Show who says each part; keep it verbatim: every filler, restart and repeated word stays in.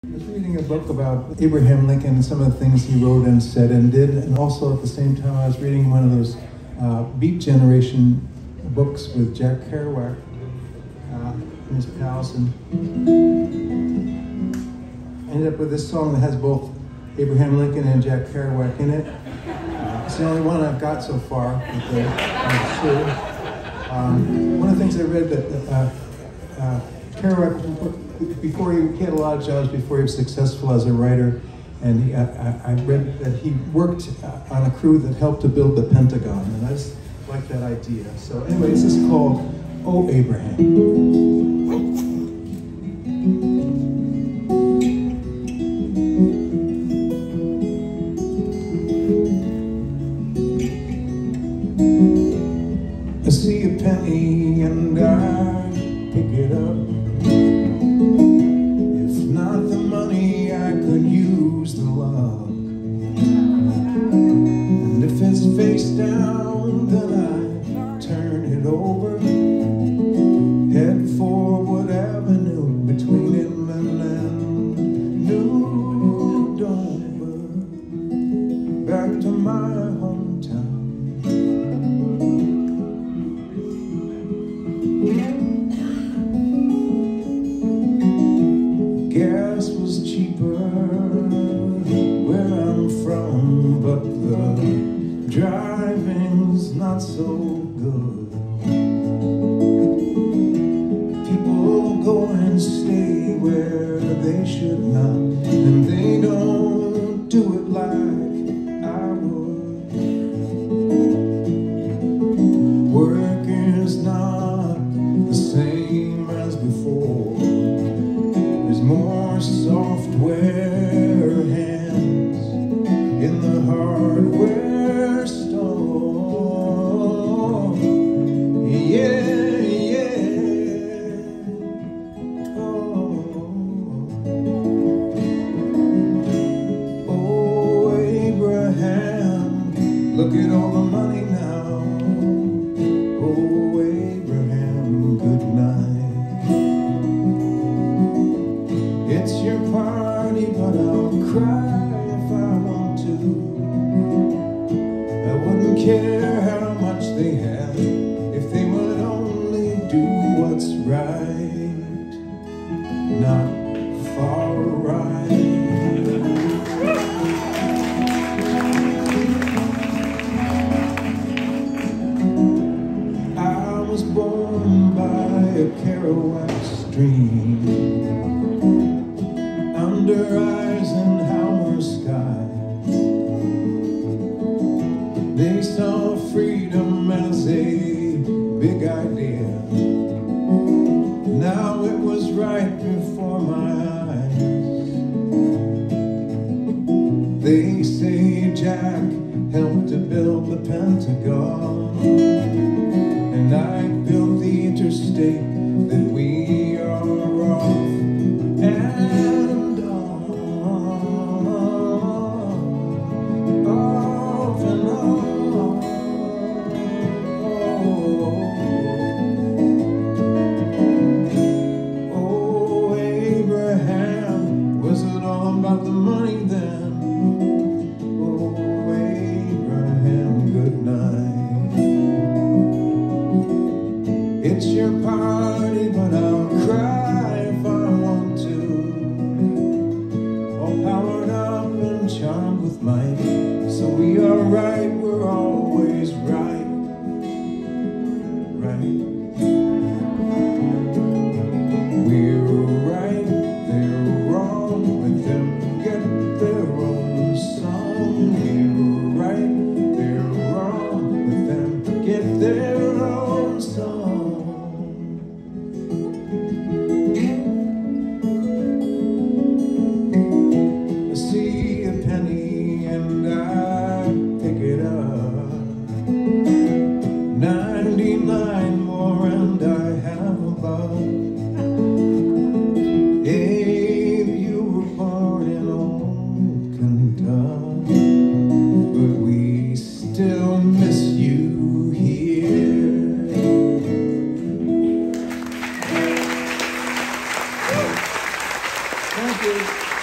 Speaker 1: I was reading a book about Abraham Lincoln and some of the things he wrote and said and did, and also at the same time I was reading one of those uh, Beat Generation books with Jack Kerouac uh, and his pals, and I ended up with this song that has both Abraham Lincoln and Jack Kerouac in it. Uh, it's the only one I've got so far, but uh, I'm sure. Um, one of the things I read that uh, uh, Kerouac, before he, he had a lot of jobs before he was successful as a writer, and he, I, I read that he worked on a crew that helped to build the Pentagon, and I just like that idea. So anyway, this is called "Oh Abraham." I see a penny and I pick it up. If not the money, I could use the love. And if it's face down, then I turn it over. Head for Wood Avenue between Inman and New Dover. Back to my hometown. Gas was cheaper where I'm from, but the driving's not so good. People go and stay where they should not, and they don't do it like I would. Work is not the same as before. There's more software hands in the hardware store. Yeah, yeah. Oh, oh, Abraham, look at all the money now. Oh, Abraham, good night. It's your party, but I'll cry if I want to. I wouldn't care how much they had if they would only do what's right, not far right. I was born by a Kerouac stream, under Eisenhower skies. They saw freedom as a big idea. Now it was right before my eyes. They say Jack helped to build the Pentagon, and I built the interstate that we are off and on, off and on. Oh, Abraham, was it all about the money then? Oh, Abraham, good night. It's your party, but I'll cry if I want to. All powered up and charmed with might. So we are right, we're always right, right. We're right, they're wrong, let them get their own song. We're right, they're wrong, let them get their own song. I see a penny and I pick it up. Ninety-nine more and I have a buck. Abe, you were born in old Kentucky, but we still miss you here. Thank you.